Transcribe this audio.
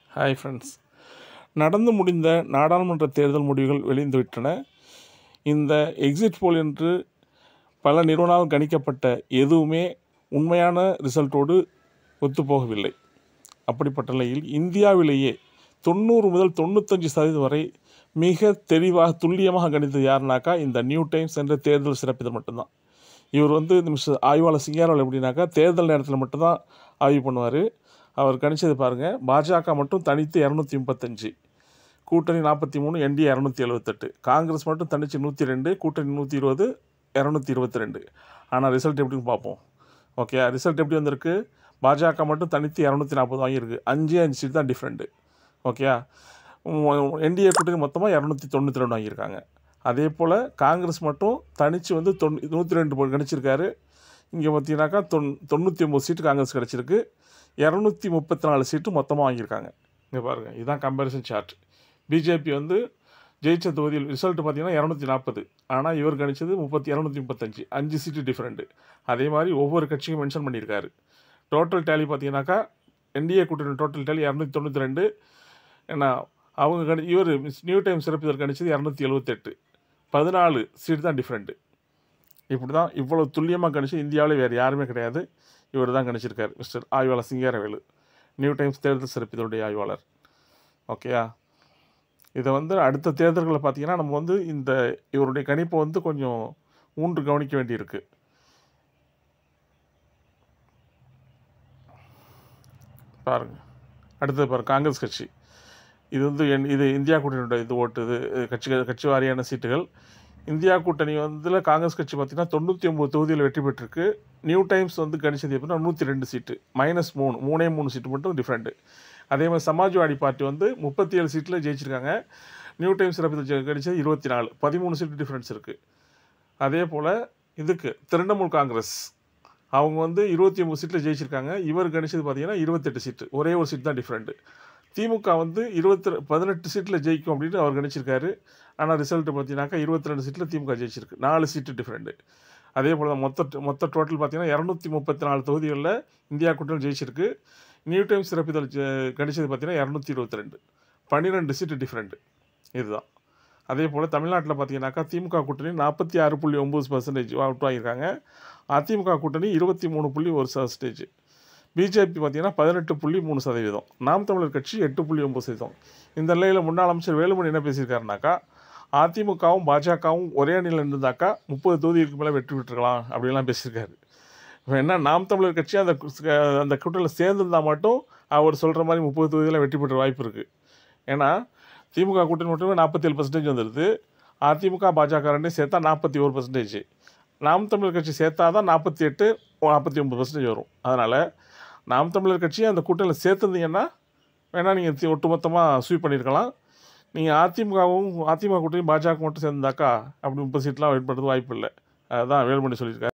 Hi friends, நடந்து முடிந்த நாடாளுமன்ற தேர்தல் முடிவுகள் வெளிந்துவிட்டன. இந்த எக்ஸிட் போல் என்று பல நிறுவனங்களால் கணிக்கப்பட்ட எதுவுமே உண்மையான ரிசல்ட்டோடு ஒத்துப்போகவில்லை. அப்படிப்பட்ட நிலையில் இந்தியாவிலேயே 90 முதல் 95% வரை மிக தெளிவாக துல்லியமாக கணித்தது யாருனாக்கா இந்த நியூ டைம்ஸ் என்ற தேர்தல் சிறப்பிதழ் மட்டும்தான். இவர் மிஸ்டர் ஆய்வாளர் சிங்காரவேல் எப்படின்னாக்கா தேர்தல் நேரத்தில் மட்டும்தான் ஆய்வு பண்ணுவார். அவர் கணிச்சது பாருங்கள், பாஜக மட்டும் தனித்து 235, கூட்டணி 43, என்டிஏ 278, காங்கிரஸ் மட்டும் தனித்து 102, கூட்டணி 120, 222. ஆனால் ரிசல்ட் எப்படின்னு பார்ப்போம். ஓகே, ரிசல்ட் எப்படி வந்திருக்கு? பாஜக மட்டும் தனித்து 240 வாங்கியிருக்கு. 5 சீட் தான் டிஃப்ரெண்ட்டு. ஓகே, என்டிஏ கூட்டணி மொத்தமாக 292 வாங்கியிருக்காங்க. அதே போல் காங்கிரஸ் மட்டும் தனித்து 102 கணிச்சிருக்காரு. இங்கே பார்த்தீங்கன்னாக்கா 99 சீட்டு காங்கிரஸ் கிடச்சிருக்கு. 234 சீட்டு மொத்தமாக வாங்கியிருக்காங்க. இங்கே பாருங்கள், இதுதான் கம்பேரிசன் சார்ட். பிஜேபி ஜெயிச்ச தொகுதியில் ரிசல்ட் பார்த்தீங்கன்னா 240, ஆனால் இவர் கணிச்சது 235, 5 சீட்டு டிஃப்ரெண்ட்டு. அதே மாதிரி ஒவ்வொரு கட்சியும் மென்ஷன் பண்ணியிருக்காரு. டோட்டல் டேலி பார்த்தீங்கன்னாக்கா என்டிஏ கூட்டணி டோட்டல் டேலி 292, ஏன்னா அவங்க இவர் நியூ டைம் சிறப்பிதழ் கணிச்சது 278, 14 சீட்டு தான் டிஃப்ரெண்ட்டு. இப்படி தான் இவ்வளோ துல்லியமாக கணிச்சு இந்தியாவிலே வேறு யாருமே கிடையாது. இவர் தான் கணிச்சிருக்கார், மிஸ்டர் ஆய்வாளர் சிங்காரவேலு, நியூ டைம்ஸ் தேர்தல் சிறப்பிதழுடைய ஆய்வாளர். ஓகேயா, இதை அடுத்த தேர்தல்களை பார்த்திங்கன்னா நம்ம இந்த இவருடைய கணிப்பை கொஞ்சம் ஊன்று கவனிக்க வேண்டியிருக்கு. பாருங்கள், அடுத்தது பாருங்கள், காங்கிரஸ் கட்சி. இது இது இந்தியா கூட்டணியோட இது ஓட்டு, இது கட்சி வாரியான சீட்டுகள். இந்தியா கூட்டணி காங்கிரஸ் கட்சி பார்த்திங்கன்னா 99 தொகுதியில் வெற்றி பெற்றிருக்கு. நியூ டைம்ஸ் கணிச்சது எப்படின்னா 102 சீட்டு, -3 சீட்டு மட்டும் டிஃப்ரெண்ட்டு. அதே மாதிரி சமாஜ்வாடி பார்ட்டி 37 சீட்டில் ஜெயிச்சிருக்காங்க. நியூ டைம்ஸ் சிறப்பிதழ் கணிச்சது 24, 13 சீட்டு டிஃப்ரென்ஸ் இருக்குது. அதே போல் திரிணாமுல் காங்கிரஸ் அவங்க 29 சீட்டில் ஜெயிச்சிருக்காங்க. இவர் கணிச்சது பார்த்திங்கன்னா 28 சீட்டு, ஒரே ஒரு சீட் தான் டிஃப்ரெண்ட்டு. திமுக 18 சீட்டில் ஜெயிக்கும் அப்படின்னு அவர் கணிச்சிருக்காரு. ஆனால் ரிசல்ட்டு பார்த்தீங்கன்னாக்கா 22 சீட்டில் திமுக ஜெயிச்சிருக்கு, 4 சீட்டு டிஃப்ரெண்ட்டு. அதே போல் தான் மொத்த டோட்டல் பார்த்தீங்கன்னா 234 தொகுதிகளில் இந்தியா கூட்டணி ஜெயிச்சிருக்கு. நியூ டைம்ஸ் சிறப்பிதழ் கணிச்சது பார்த்தீங்கன்னா 222, 12 சீட்டு டிஃப்ரெண்ட்டு. இதுதான். அதே போல் தமிழ்நாட்டில் பார்த்தீங்கன்னாக்கா திமுக கூட்டணி 46.9% ஓட்டு வாங்கியிருக்காங்க. அதிமுக கூட்டணி 23.1%. பிஜேபி பார்த்தீங்கன்னா 18.3%. நாம் தமிழர் கட்சி 8.9%. இந்த நிலையில் முன்னாள் அமைச்சர் வேலுமணி என்ன பேசியிருக்காருனாக்கா, அதிமுகவும் பாஜகவும் ஒரே அணியில் இருந்திருந்தாக்கா 30 தொகுதிக்கு மேலே வெற்றி பெற்றுக்கலாம் அப்படின்லாம் பேசியிருக்காரு. ஏன்னா நாம் தமிழர் கட்சி அந்த கூட்டணியில் சேர்ந்துருந்தால் மட்டும் அவர் சொல்கிற மாதிரி 30 தொகுதியில் வெற்றி பெற்ற வாய்ப்பு இருக்குது. ஏன்னா திமுக கூட்டணி மட்டுமே 47% வந்துடுது. அதிமுக பாஜக ரெண்டையும் சேர்த்தா 41%. நாம் தமிழர் கட்சி சேர்த்தா தான் 48, 49% வரும். அதனால் நாம் தமிழர் கட்சியை அந்த கூட்டணியில் சேர்த்துருந்தீங்கன்னா வேணால் நீங்கள் ஒட்டுமொத்தமாக ஸ்வீப் பண்ணியிருக்கலாம். நீங்கள் அதிமுக கூட்டணி பாஜக மட்டும் சேர்ந்தாக்கா அப்படி 30 சீட்லாம் வெயிட் பண்ணுறது வாய்ப்பு இல்லை. அதுதான் வேலுமணி சொல்லியிருக்காரு.